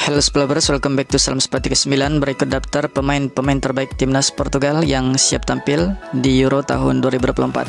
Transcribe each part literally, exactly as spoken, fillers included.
Hello Spellovers, welcome back to Salam Sepak tiga puluh sembilan. Berikut daftar pemain-pemain terbaik timnas Portugal yang siap tampil di Euro tahun dua ribu dua puluh empat.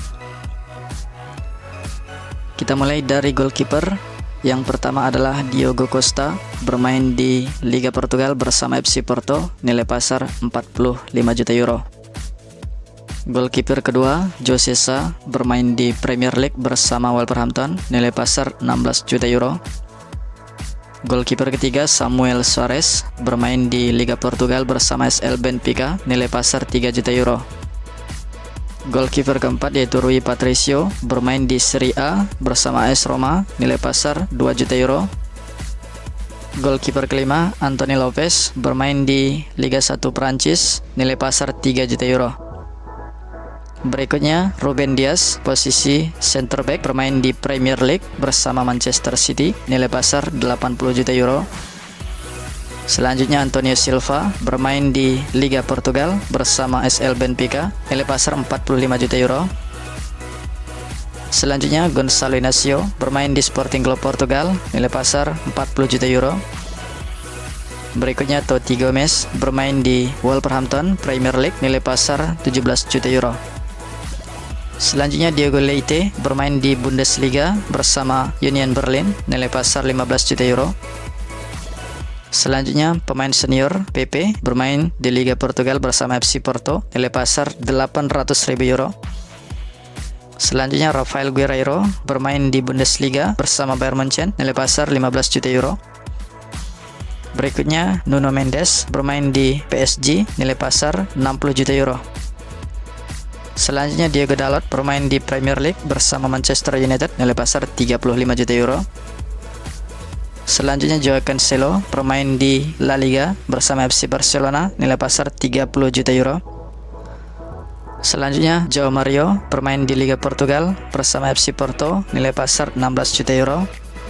Kita mulai dari goalkeeper. Yang pertama adalah Diogo Costa, bermain di Liga Portugal bersama F C Porto, nilai pasar empat puluh lima juta euro. Goalkeeper kedua, Jose Sa, bermain di Premier League bersama Wolverhampton, nilai pasar enam belas juta euro. Goalkeeper ketiga, Samuel Suarez, bermain di Liga Portugal bersama S L Benfica, nilai pasar tiga juta euro. Goalkeeper keempat yaitu Rui Patricio, bermain di Serie A bersama A S Roma, nilai pasar dua juta euro. Goalkeeper kelima, Anthony Lopes, bermain di Liga satu Prancis, nilai pasar tiga juta euro. Berikutnya Ruben Dias, posisi center back, bermain di Premier League bersama Manchester City, nilai pasar delapan puluh juta euro. Selanjutnya Antonio Silva, bermain di Liga Portugal bersama S L Benfica, nilai pasar empat puluh lima juta euro. Selanjutnya Gonçalo Inácio, bermain di Sporting Club Portugal, nilai pasar empat puluh juta euro. Berikutnya Totti Gomez, bermain di Wolverhampton Premier League, nilai pasar tujuh belas juta euro. Selanjutnya Diego Leite, bermain di Bundesliga bersama Union Berlin, nilai pasar lima belas juta euro. Selanjutnya pemain senior P P, bermain di Liga Portugal bersama F C Porto, nilai pasar delapan ratus ribu euro. Selanjutnya Rafael Guerreiro, bermain di Bundesliga bersama Bayern Munchen, nilai pasar lima belas juta euro. Berikutnya Nuno Mendes, bermain di P S G, nilai pasar enam puluh juta euro. Selanjutnya Diego Dalot, bermain di Premier League bersama Manchester United, nilai pasar tiga puluh lima juta euro. Selanjutnya Joao Cancelo, bermain di La Liga bersama F C Barcelona, nilai pasar tiga puluh juta euro. Selanjutnya João Mario, bermain di Liga Portugal bersama F C Porto, nilai pasar enam belas juta euro.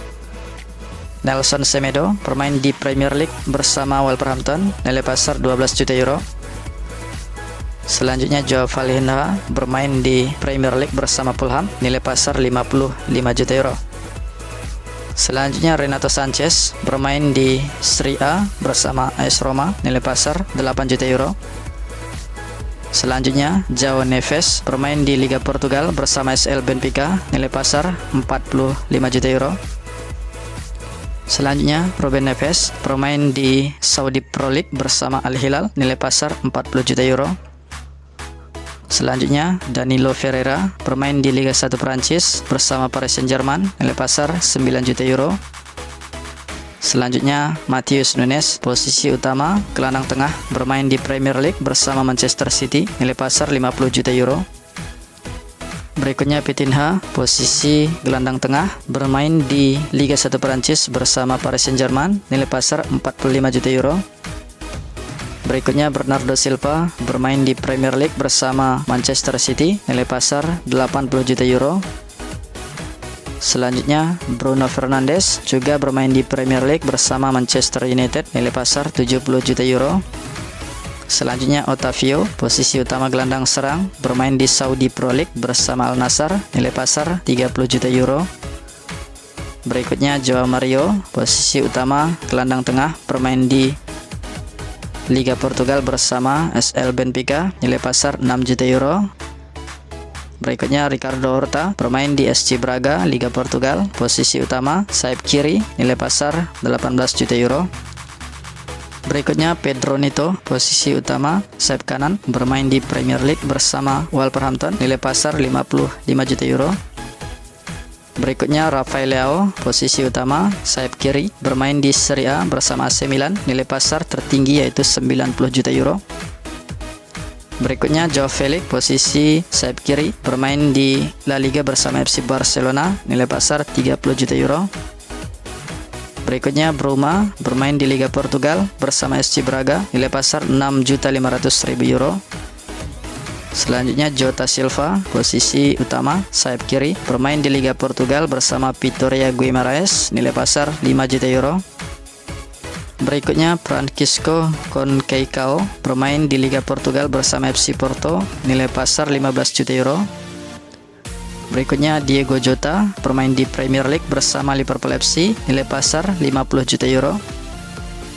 Nelson Semedo, bermain di Premier League bersama Wolverhampton, nilai pasar dua belas juta euro. Selanjutnya Joao Valentino, bermain di Premier League bersama Fulham, nilai pasar lima puluh lima juta euro. Selanjutnya Renato Sanchez, bermain di Serie A bersama A S Roma, nilai pasar delapan juta euro. Selanjutnya João Neves, bermain di Liga Portugal bersama S L Benfica, nilai pasar empat puluh lima juta euro. Selanjutnya Ruben Neves, bermain di Saudi Pro League bersama Al Hilal, nilai pasar empat puluh juta euro. Selanjutnya Danilo Ferreira, bermain di Liga satu Prancis bersama Paris Saint-Germain, nilai pasar sembilan juta euro. Selanjutnya Matheus Nunes, posisi utama gelandang tengah, bermain di Premier League bersama Manchester City, nilai pasar lima puluh juta euro. Berikutnya Vitinha, posisi gelandang tengah, bermain di Liga satu Prancis bersama Paris Saint-Germain, nilai pasar empat puluh lima juta euro. Berikutnya Bernardo Silva, bermain di Premier League bersama Manchester City, nilai pasar delapan puluh juta euro. Selanjutnya Bruno Fernandes, juga bermain di Premier League bersama Manchester United, nilai pasar tujuh puluh juta euro. Selanjutnya Otavio, posisi utama gelandang serang, bermain di Saudi Pro League bersama Al Nassr, nilai pasar tiga puluh juta euro. Berikutnya Joao Mario, posisi utama gelandang tengah, bermain di Liga Portugal bersama S L Benfica, nilai pasar enam juta euro. Berikutnya Ricardo Horta, bermain di S C Braga, Liga Portugal, posisi utama sayap kiri, nilai pasar delapan belas juta euro. Berikutnya Pedro Neto, posisi utama sayap kanan, bermain di Premier League bersama Wolverhampton, nilai pasar lima puluh lima juta euro. Berikutnya Rafael Leao, posisi utama sayap kiri, bermain di Serie A bersama A C Milan, nilai pasar tertinggi yaitu sembilan puluh juta euro. Berikutnya Joao Felix, posisi sayap kiri, bermain di La Liga bersama F C Barcelona, nilai pasar tiga puluh juta euro. Berikutnya Bruma, bermain di Liga Portugal bersama S C Braga, nilai pasar enam juta lima ratus ribu euro. Selanjutnya Jota Silva, posisi utama sayap kiri, bermain di Liga Portugal bersama Vitória Guimarães, nilai pasar lima juta euro. Berikutnya Francisco Conceição, bermain di Liga Portugal bersama F C Porto, nilai pasar lima belas juta euro. Berikutnya Diego Jota, bermain di Premier League bersama Liverpool F C, nilai pasar lima puluh juta euro.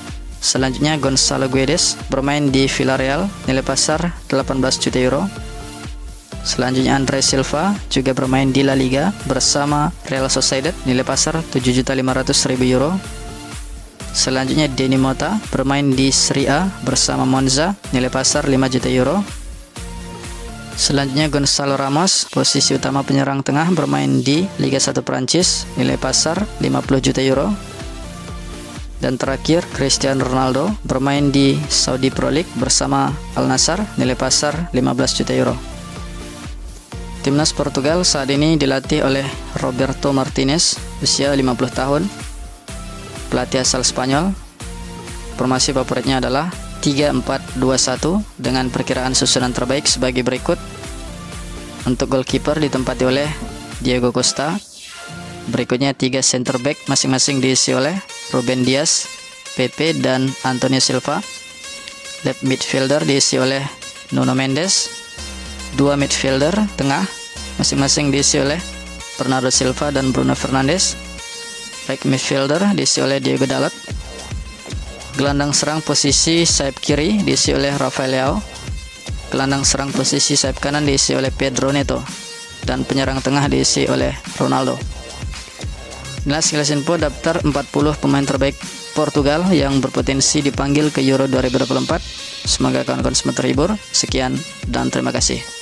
Selanjutnya Gonzalo Guedes bermain di Villarreal, nilai pasar delapan belas juta euro. Selanjutnya Andre Silva juga bermain di La Liga bersama Real Sociedad, nilai pasar tujuh juta lima ratus ribu euro. Selanjutnya Dani Mota bermain di Serie A bersama Monza, nilai pasar lima juta euro. Selanjutnya Gonzalo Ramos, posisi utama penyerang tengah, bermain di Liga satu Prancis, nilai pasar lima puluh juta euro. Dan terakhir Cristiano Ronaldo bermain di Saudi Pro League bersama Al Nassr, nilai pasar lima belas juta euro. Timnas Portugal saat ini dilatih oleh Roberto Martinez, usia lima puluh tahun, pelatih asal Spanyol. Formasi favoritnya adalah tiga empat dua satu dengan perkiraan susunan terbaik sebagai berikut. Untuk goalkeeper ditempati oleh Diego Costa. Berikutnya tiga center back masing-masing diisi oleh Ruben Dias, Pepe, dan Antonio Silva. Left midfielder diisi oleh Nuno Mendes. Dua midfielder tengah masing-masing diisi oleh Bernardo Silva dan Bruno Fernandes. Right midfielder diisi oleh Diego Dalot. Gelandang serang posisi sayap kiri diisi oleh Rafael Leao. Gelandang serang posisi sayap kanan diisi oleh Pedro Neto. Dan penyerang tengah diisi oleh Ronaldo. Inilah sekilas info daftar empat puluh pemain terbaik Portugal yang berpotensi dipanggil ke Euro dua ribu dua puluh empat. Semoga kawan-kawan semua terhibur. Sekian dan terima kasih.